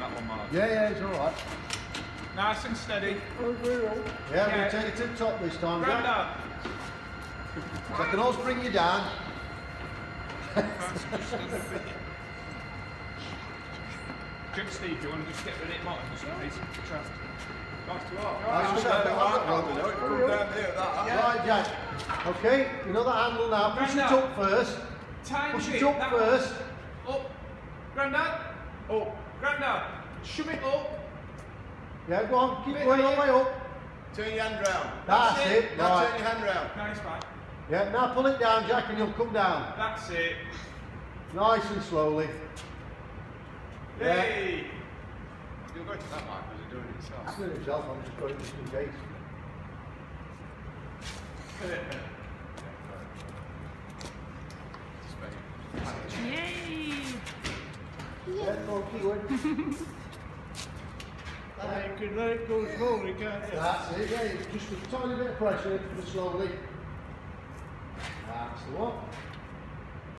that one, Mark? Yeah, it's alright. Nice and steady. Yeah, we'll take it to the top this time, Jack. Grandad. So I can always bring you down. Jim, Steve, do you want to just get rid of it, Mark? Just nice and trapped. Right, Jack. Okay, you know that handle now. Push it up first. Push it up first. Up. Grandad. Up. Grandad. Shove it up. Yeah, go on. Keep going all the way up. Turn your hand round. That's it. Now Right. turn your hand round. Nice, man. Yeah, now pull it down, Jack, and you'll come down. That's it. Nice and slowly. Yay! You're going to that, Mark, because you're doing it yourself. It's doing it himself, I'm just going just in case. Yay! Yeah, go on, keep going. You can let it go slowly, can't you? That's it, yeah, just a tiny bit of pressure, just slowly. That's the one.